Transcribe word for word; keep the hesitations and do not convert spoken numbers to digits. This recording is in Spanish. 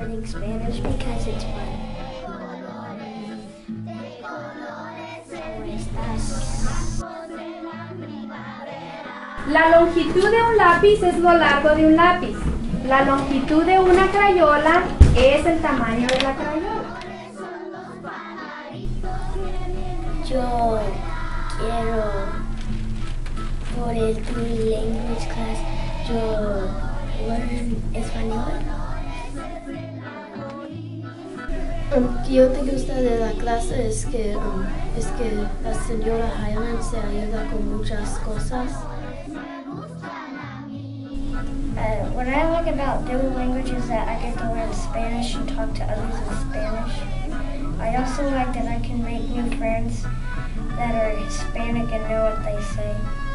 learning Spanish because it's fun. La longitud de un lápiz es lo largo de un lápiz. La longitud de una crayola es el tamaño de la crayola. Yo quiero, por el Three Language Class, yo learn español. Um, yo te gusta de la clase es que, um, es que la señora Highland se ayuda con muchas cosas. Uh, what I like about dual language is that I get to learn Spanish and talk to others in Spanish. I also like that I can make new friends that are Hispanic and know what they say.